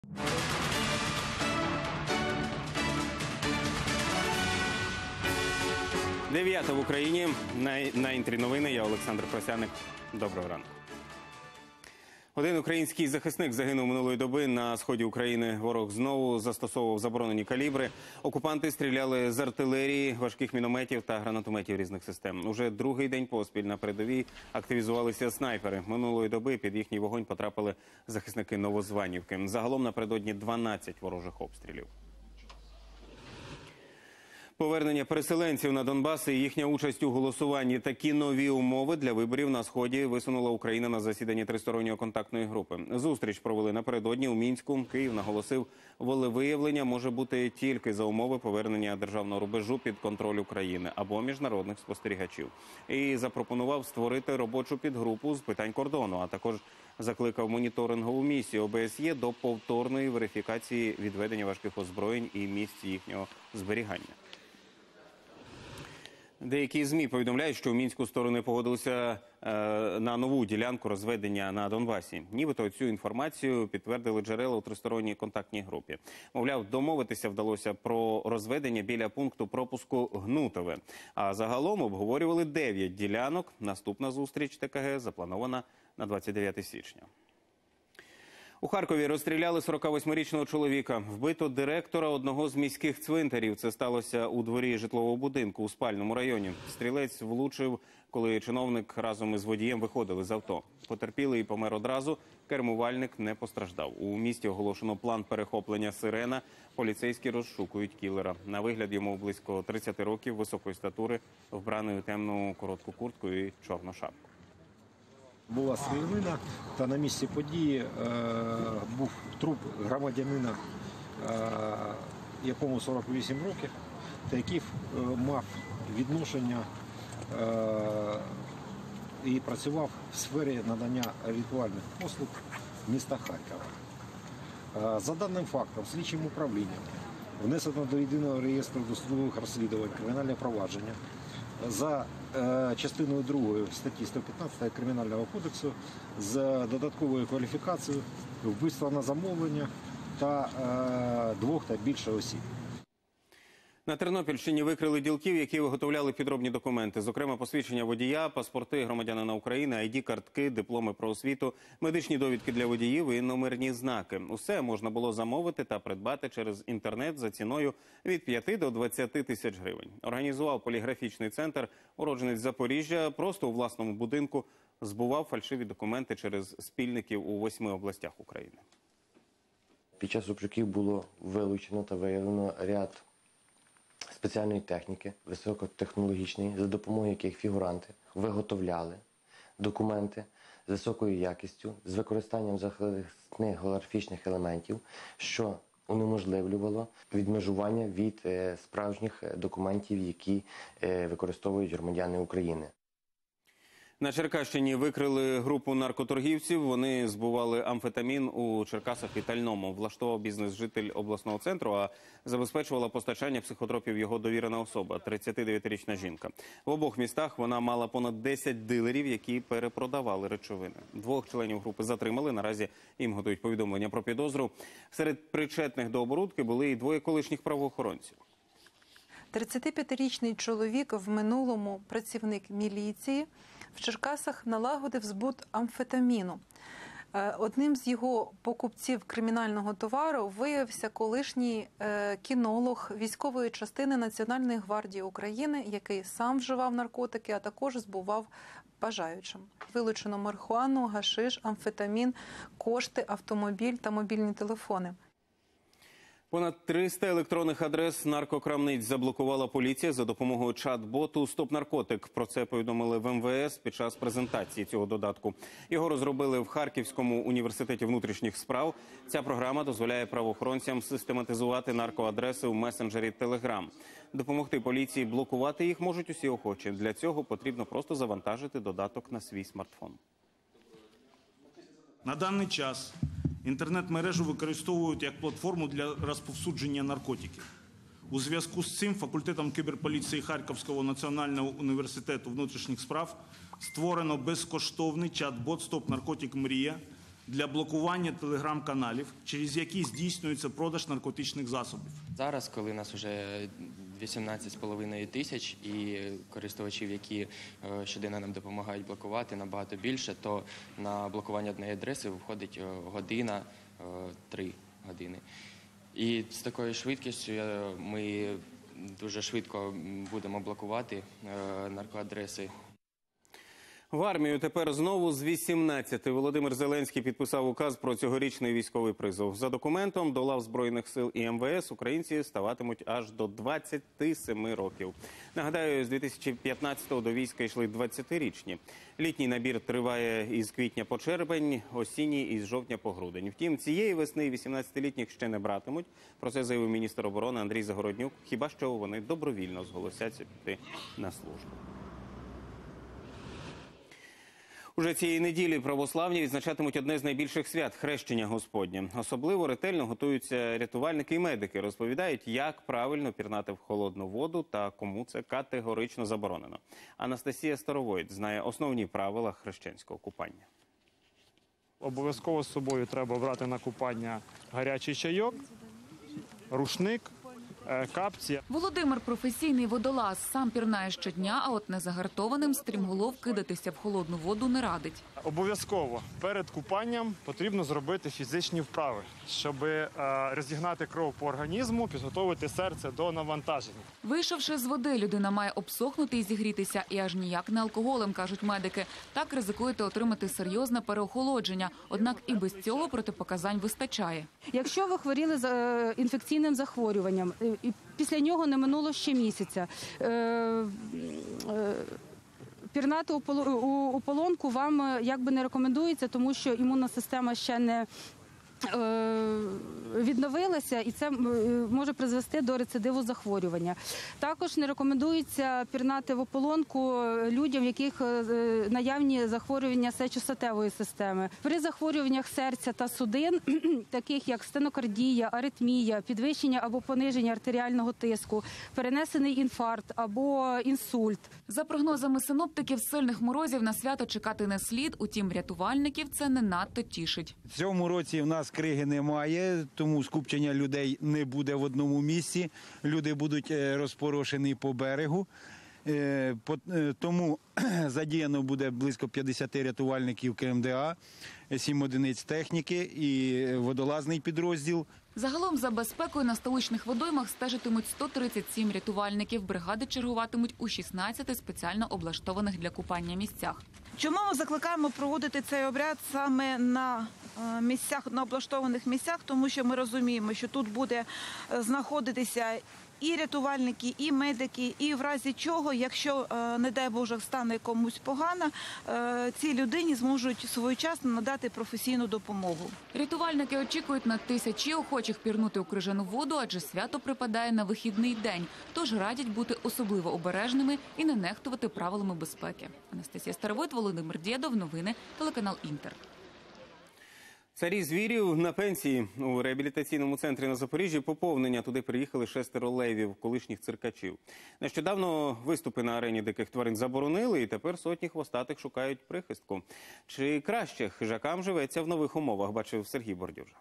Дев'ята в Україні. На інтрі новини. Я Олександр Просяник. Доброго ранку. Один український захисник загинув минулої доби на сході України. Ворог знову застосовував заборонені калібри. Окупанти стріляли з артилерії, важких мінометів та гранатометів різних систем. Уже другий день поспіль на передовій активізувалися снайпери. Минулої доби під їхній вогонь потрапили захисники Новозванівки. Загалом напередодні 12 ворожих обстрілів. Повернення переселенців на Донбас і їхня участь у голосуванні. Такі нові умови для виборів на Сході висунула Україна на засіданні тристоронньої контактної групи. Зустріч провели напередодні у Мінську. Київ наголосив, волевиявлення може бути тільки за умови повернення державного рубежу під контроль України або міжнародних спостерігачів. І запропонував створити робочу підгрупу з питань кордону, а також закликав моніторингову місію ОБСЄ до повторної верифікації відведення важких озброєнь і місць їхнього зберігання. Деякі ЗМІ повідомляють, що у Мінську сторони погодилися на нову ділянку розведення на Донбасі. Нібито цю інформацію підтвердили джерела у тристоронній контактній групі. Мовляв, домовитися вдалося про розведення біля пункту пропуску Гнутове. А загалом обговорювали 9 ділянок. Наступна зустріч ТКГ запланована на 29 січня. У Харкові розстріляли 48-річного чоловіка. Вбито директора одного з міських цвинтарів. Це сталося у дворі житлового будинку у спальному районі. Стрілець влучив, коли чиновник разом із водієм виходили з авто. Потерпілий помер одразу, кермувальник не постраждав. У місті оголошено план перехоплення «Сирена». Поліцейські розшукують кілера. На вигляд йому близько 30 років, високої статури, вбраний у темну коротку куртку і чорну шапку. Була стрілянина, та на місці події був труп громадянина, якому 48 років, та який мав відношення і працював в сфері надання ритуальних послуг міста Харкова. За даним фактом, слідчим управлінням внесено до єдиного реєстру досудових розслідувань кримінальне провадження за частиною 2 статті 115 Кримінального кодексу з додатковою кваліфікацією вбивства на замовлення та 2 та більше осіб. На Тернопільщині викрили ділків, які виготовляли підробні документи. Зокрема, посвідчення водія, паспорти громадянина України, ID-картки, дипломи про освіту, медичні довідки для водіїв і номерні знаки. Усе можна було замовити та придбати через інтернет за ціною від 5 до 20 тисяч гривень. Організував поліграфічний центр уродженець Запоріжжя. Просто у власному будинку збував фальшиві документи через спільників у 8 областях України. Під час обшуків було вилучено та виявлено ряд спеціальної техніки, високотехнологічної, за допомогою яких фігуранти виготовляли документи з високою якістю, з використанням захисних голографічних елементів, що унеможливлювало відмежування від справжніх документів, які використовують громадяни України. На Черкащині викрили групу наркоторгівців. Вони збували амфетамін у Черкасах і Тальному. Влаштував бізнес житель обласного центру, а забезпечувала постачання психотропів його довірена особа – 39-річна жінка. В обох містах вона мала понад 10 дилерів, які перепродавали речовини. 2 членів групи затримали. Наразі їм готують повідомлення про підозру. Серед причетних до оборудки були і 2 колишніх правоохоронців. 35-річний чоловік, в минулому працівник міліції, в Черкасах налагодив збут амфетаміну. Одним з його покупців кримінального товару виявився колишній кінолог військової частини Національної гвардії України, який сам вживав наркотики, а також збував бажаючим. Вилучено марихуану, гашиш, амфетамін, кошти, автомобіль та мобільні телефони. Понад 300 електронних адрес наркокрамниць заблокувала поліція за допомогою чат-боту «Стоп наркотик». Про це повідомили в МВС під час презентації цього додатку. Його розробили в Харківському університеті внутрішніх справ. Ця програма дозволяє правоохоронцям систематизувати наркоадреси у месенджері Telegram. Допомогти поліції блокувати їх можуть усі охочі. Для цього потрібно просто завантажити додаток на свій смартфон. На даний час інтернет-мережу використовують як платформу для розповсюдження наркотиків. У зв'язку з цим факультетом кіберполіції Харківського національного університету внутрішніх справ створено безкоштовний чат-бот «Стоп наркотик Мрія», для блокування телеграм-каналів, через які здійснюється продаж наркотичних засобів. Зараз, коли нас вже 18,5 тисяч і користувачів, які щоденно нам допомагають блокувати, набагато більше, то на блокування однієї адреси виходить година, 3 години. І з такою швидкістю ми дуже швидко будемо блокувати наркоадреси. В армію тепер знову з 18. Володимир Зеленський підписав указ про цьогорічний військовий призов. За документом до лав Збройних сил і МВС українці ставатимуть аж до 27 років. Нагадаю, з 2015-го до війська йшли 20-річні. Літній набір триває із квітня по червень, осінній – із жовтня по грудень. Втім, цієї весни 18-літніх ще не братимуть. Про це заявив міністр оборони Андрій Загороднюк. Хіба що вони добровільно зголосяться піти на службу. Уже цієї неділі православні відзначатимуть одне з найбільших свят – Хрещення Господнє. Особливо ретельно готуються рятувальники і медики. Розповідають, як правильно пірнати в холодну воду та кому це категорично заборонено. Анастасія Старовойт знає основні правила хрещенського купання. Обов'язково з собою треба брати на купання гарячий чайок, рушник, капці. Володимир – професійний водолаз. Сам пірнає щодня, а от незагартованим стрімголов кидатися в холодну воду не радить. Обов'язково перед купанням потрібно зробити фізичні вправи, щоб розігнати кров по організму, підготовити серце до навантаження. Вийшовши з води, людина має обсохнути і зігрітися. І аж ніяк не алкоголем, кажуть медики. Так ризикуєте отримати серйозне переохолодження. Однак і без цього протипоказань вистачає. Якщо ви хворіли з інфекційним захворюванням, і після нього не минуло ще місяця, пірнати у полонку вам якби не рекомендується, тому що імунна система ще не відновилася, і це може призвести до рецидиву захворювання. Також не рекомендується пірнати в ополонку людям, в яких наявні захворювання сечостатевої системи. При захворюваннях серця та судин, таких як стенокардія, аритмія, підвищення або пониження артеріального тиску, перенесений інфаркт або інсульт. За прогнозами синоптиків, сильних морозів на свято чекати не слід, утім рятувальників це не надто тішить. В цьому році в нас криги немає, тому скупчення людей не буде в одному місці. Люди будуть розпорошені по берегу. Тому задіяно буде близько 50 рятувальників КМДА, 7 одиниць техніки і водолазний підрозділ. Загалом за безпекою на столичних водоймах стежитимуть 137 рятувальників. Бригади чергуватимуть у 16 спеціально облаштованих для купання місцях. Чому ми закликаємо проводити цей обряд саме на місцях, на облаштованих місцях? Тому що ми розуміємо, що тут буде знаходитися і рятувальники, і медики, і в разі чого, якщо, не дай Боже, стане комусь погано, цій людині зможуть своєчасно надати професійну допомогу. Рятувальники очікують на тисячі охочих пірнути у крижану воду, адже свято припадає на вихідний день. Тож радять бути особливо обережними і не нехтувати правилами безпеки. Анастасія Старовойт, Володимир Дєдов. Новини, телеканал Інтер. Царі звірів на пенсії. У реабілітаційному центрі на Запоріжжі поповнення. Туди приїхали 6 левів, колишніх циркачів. Нещодавно виступи на арені диких тварин заборонили, і тепер сотні хвостатих шукають прихистку. Чи краще хижакам живеться в нових умовах, бачив Сергій Бордюжа.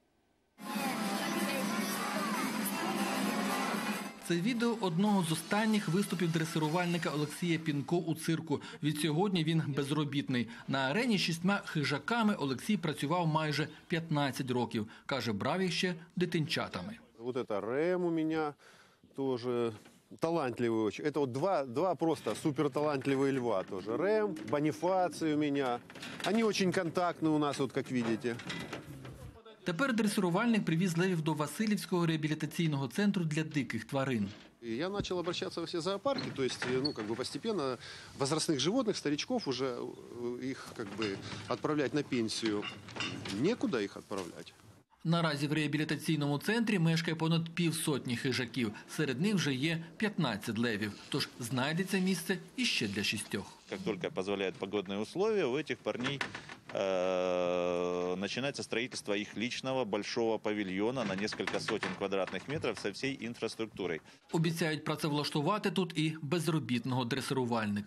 Це відео одного з останніх виступів дресирувальника Олексія Пінко у цирку. Відсьогодні він безробітний. На арені 6 хижаками Олексій працював майже 15 років. Каже, брав їх ще дитинчатами. Вот это Рэм у меня тоже талантливый очень. Это вот два просто суперталантливые льва тоже. Рэм, Бонифаций у меня. Они очень контактны у нас, вот как видите. Тепер дресирувальник привіз левів до Васильівського реабілітаційного центру для диких тварин. Я начал обращаться во все зоопарки, то есть, постепенно возрастных животных, старичков уже их отправлять на пенсию. Некуда их отправлять. Наразі в реабілітаційному центрі мешкає понад півсотні хижаків. Серед них вже є 15 левів. Тож знайдеться місце іще для 6. Как только позволяют погодные условия, у этих парней начинается строительство их личного большого павильона на несколько сотен квадратных метров со всей инфраструктурой. Обіцяють працевлаштувати тут і безробітного дресирувальника.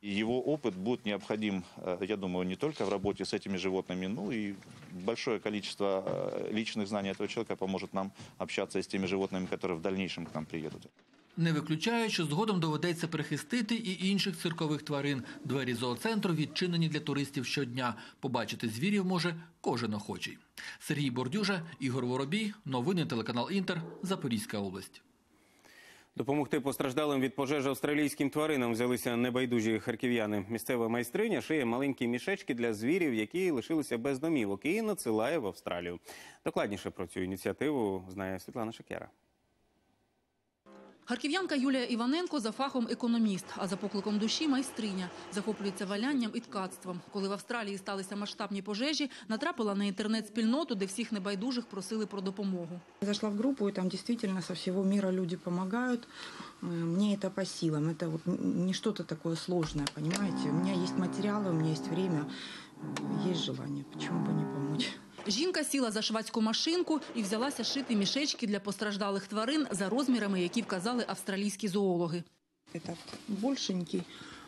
Его опыт будет необходим, я думаю, не только в работе с этими животными, но и большое количество личных знаний этого человека поможет нам общаться с теми животными, которые в дальнейшем к нам приедут. Не виключають, що згодом доведеться прихистити і інших циркових тварин. Двері зооцентру відчинені для туристів щодня. Побачити звірів може кожен охочий. Сергій Бордюжа, Ігор Воробій. Новини телеканал Інтер. Запорізька область. Допомогти постраждалим від пожежі австралійським тваринам взялися небайдужі харків'яни. Місцева майстриня шиє маленькі мішечки для звірів, які лишилися без домівок, і надсилає в Австралію. Докладніше про цю ініціативу знає Світлана Шакера. Харків'янка Юлія Іваненко за фахом економіст, а за покликом душі – майстриня. Захоплюється валянням і ткацтвом. Коли в Австралії сталися масштабні пожежі, натрапила на інтернет-спільноту, де всіх небайдужих просили про допомогу. Зашла в группу, и там действительно со всего мира люди помогают. Мне это по силам. Это вот не что-то такое сложное, понимаете? У меня есть материалы, у меня есть время, есть желание. Почему бы не помочь? Жінка сіла за швачку машинку і взялася шити мішечки для постраждалих тварин за розмірами, які вказали австралійські зоологи. Этот большенький,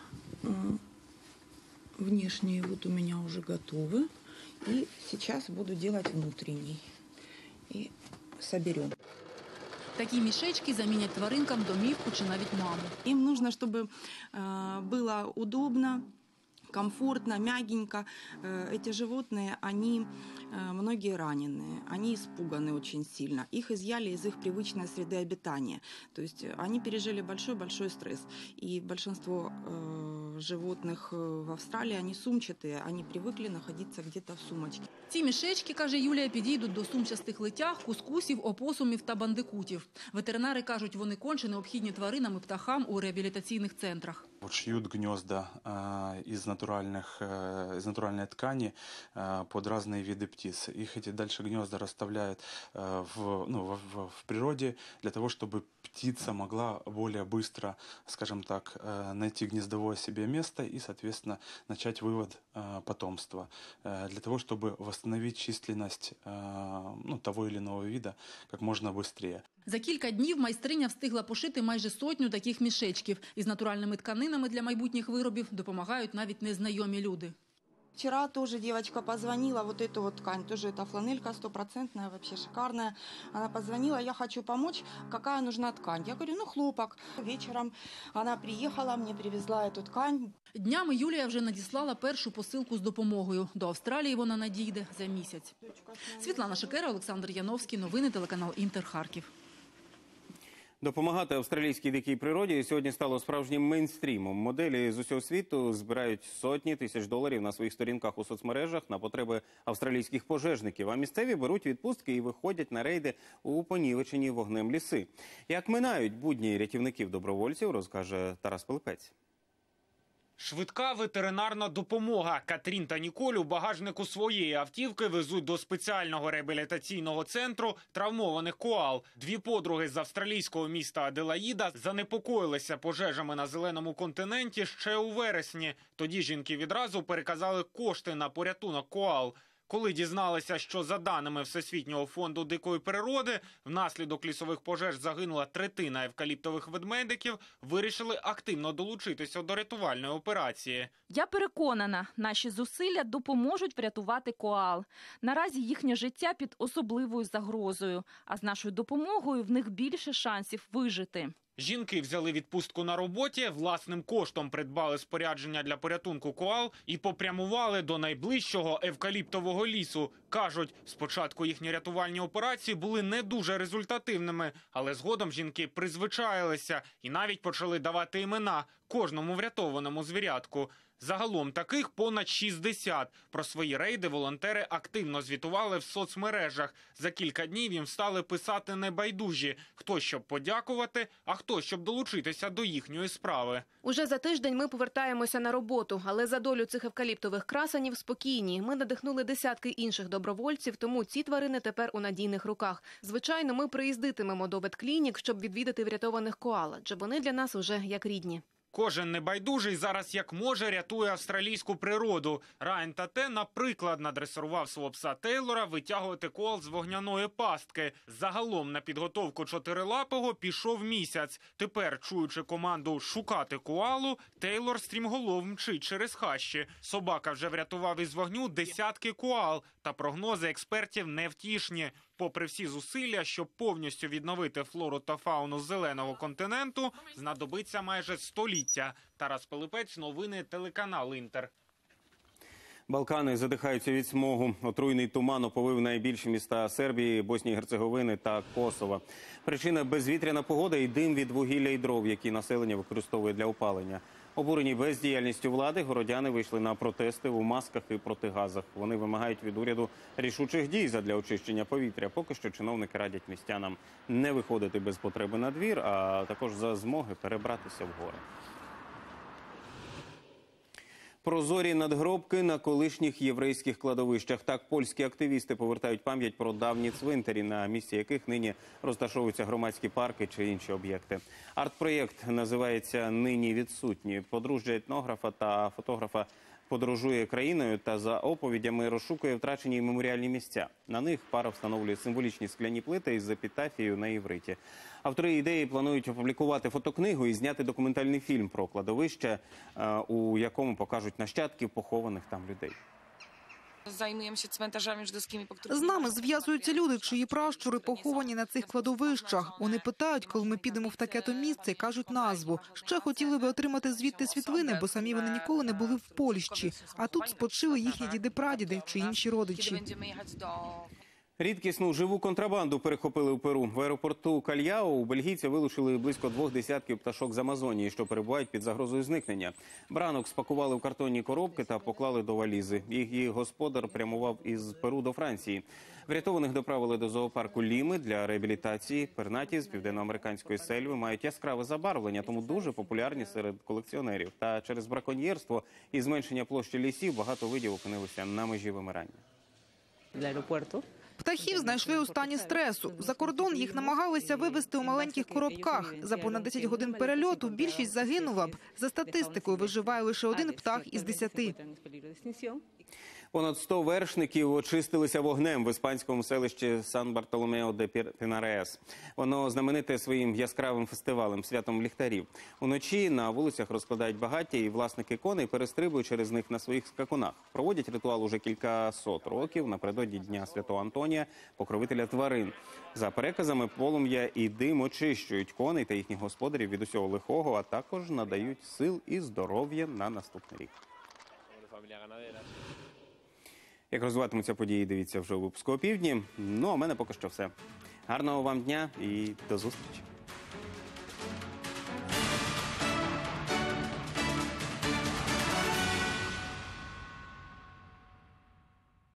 внешние вот у меня уже готовы. И сейчас буду делать внутренний. И соберем. Такі мішечки замінять тваринкам домівку чи навіть маму. Им нужно, чтобы было удобно, комфортно, мягенько. Эти животные, они многие раненые, они испуганы очень сильно. Их изъяли из их привычной среды обитания. То есть они пережили большой-большой стресс. И большинство животных в Австралии, они сумчатые, они привыкли находиться где-то в сумочке. Ці мішечки, каже Юлія, підійдуть до сумчастих летях, кускусів, опосумів та бандикутів. Ветеринари кажуть, вони конче необхідні тваринам і птахам у реабілітаційних центрах. Шьют гнезда из натуральной ткани под разные виды птиц. Их эти дальше гнезда расставляют в природе для того, чтобы птица могла более быстро, скажем так, найти гнездовое себе место и, соответственно, начать вывод потомства. Для того, чтобы восстановить численность того или иного вида как можно быстрее. За кілька днів майстриня встигла пошити майже 100 таких мішечків. Із натуральними тканинами для майбутніх виробів допомагають навіть незнайомі люди. Вчера тоже девочка позвонила, вот эту вот ткань, тоже это фланелька стопроцентная, вообще шикарная. Она позвонила, я хочу помочь, какая нужна ткань. Я говорю, хлопок. Вечером она приехала, мне привезла эту ткань. Днями Юлія вже надіслала першу посилку з допомогою. До Австралії вона надійде за місяць. Світлана Шакера, Олександр Яновський. Новини телеканал Інтер, Харків. Допомагати австралійській дикій природі сьогодні стало справжнім мейнстрімом. Моделі з усього світу збирають сотні тисяч доларів на своїх сторінках у соцмережах на потреби австралійських пожежників. А місцеві беруть відпустки і виходять на рейди у понівечені вогнем ліси. Як минають будні рятівників-добровольців, розкаже Тарас Пилипець. Швидка ветеринарна допомога. Катрін та Ніколь у багажнику своєї автівки везуть до спеціального реабілітаційного центру травмованих коал. Дві подруги з австралійського міста Аделаїда занепокоїлися пожежами на Зеленому континенті ще у вересні. Тоді жінки відразу переказали кошти на порятунок коал. Коли дізналися, що за даними Всесвітнього фонду дикої природи, внаслідок лісових пожеж загинула третина евкаліптових ведмедиків, вирішили активно долучитися до рятувальної операції. Я переконана, наші зусилля допоможуть врятувати коал. Наразі їхнє життя під особливою загрозою, а з нашою допомогою в них більше шансів вижити. Жінки взяли відпустку на роботі, власним коштом придбали спорядження для порятунку коал і попрямували до найближчого евкаліптового лісу. Кажуть, спочатку їхні рятувальні операції були не дуже результативними, але згодом жінки призвичаїлися і навіть почали давати імена кожному врятованому звірятку. Загалом таких понад 60. Про свої рейди волонтери активно звітували в соцмережах. За кілька днів їм стали писати небайдужі. Хто щоб подякувати, а хто щоб долучитися до їхньої справи. Уже за тиждень ми повертаємося на роботу, але за долю цих евкаліптових красенів спокійні. Ми надихнули десятки інших добровольців, тому ці тварини тепер у надійних руках. Звичайно, ми приїздитимемо до ветклінік, щоб відвідати врятованих коал, адже вони для нас уже як рідні. Кожен небайдужий зараз як може рятує австралійську природу. Райан Тате, наприклад, надресирував свого пса Тейлора витягувати коал з вогняної пастки. Загалом на підготовку чотирилапого пішов місяць. Тепер, чуючи команду шукати коалу, Тейлор стрімголов мчить через хащі. Собака вже врятував із вогню десятки коал. Та прогнози експертів невтішні. Попри всі зусилля, щоб повністю відновити флору та фауну зеленого континенту, знадобиться майже століття. Тарас Пилипець, новини, телеканал «Інтер». Балкани задихаються від смогу. Отруйний туман оповив найбільші міста Сербії, Боснії і Герцеговини та Косова. Причина – безвітряна погода і дим від вугілля і дров, які населення використовує для опалення. Обурені бездіяльністю влади, городяни вийшли на протести у масках і протигазах. Вони вимагають від уряду рішучих дій задля очищення повітря. Поки що чиновники радять містянам не виходити без потреби на двір, а також за змоги перебратися в гори. Прозорі надгробки на колишніх єврейських кладовищах. Так польські активісти повертають пам'ять про давні цвинтарі, на місці яких нині розташовуються громадські парки чи інші об'єкти. Арт-проєкт називається «Нині відсутні». Подружжя етнографа та фотографа подорожує країною та за оповідями розшукує втрачені меморіальні місця. На них пара встановлює символічні скляні плити із епітафією на івриті. Автори ідеї планують опублікувати фотокнигу і зняти документальний фільм про кладовище, у якому покажуть нащадків похованих там людей. З нами зв'язуються люди, чиї пращури поховані на цих кладовищах. Вони питають, коли ми підемо в таке-то місце, кажуть назву. Ще хотіли би отримати звідти світлини, бо самі вони ніколи не були в Польщі. А тут спочили їхні діди-прадіди чи інші родичі. Рідкісну живу контрабанду перехопили у Перу. В аеропорту Кальяо у бельгійці вилучили близько 2 десятків пташок з Амазонії, що перебувають під загрозою зникнення. Бранок спакували в картонні коробки та поклали до валізи. Її господар прямував із Перу до Франції. Врятованих доправили до зоопарку Ліми для реабілітації. Пернаті з південноамериканської сельви мають яскраве забарвлення, тому дуже популярні серед колекціонерів. Та через браконьєрство і зменшення площі лісів багато видів опинилися на межі вимирання. Птахів знайшли у стані стресу. За кордон їх намагалися вивезти у маленьких коробках. За понад 10 годин перельоту більшість загинула б. За статистикою, виживає лише 1 птах із 10. Понад 100 вершників очистилися вогнем в іспанському селищі Сан-Бартоломео-де-Пінареас. Воно знамените своїм яскравим фестивалем, святом ліхтарів. Уночі на вулицях розкладають багаття і власники коней перестрибують через них на своїх скакунах. Проводять ритуал уже кількасот років напередодні Дня Святого Антонія, покровителя тварин. За переказами, полум'я і дим очищують коней та їхніх господарів від усього лихого, а також надають сил і здоров'я на наступний рік. Як розвиватимуться події, дивіться вже у випуску «Опівдні». Ну, а в мене поки що все. Гарного вам дня і до зустрічі.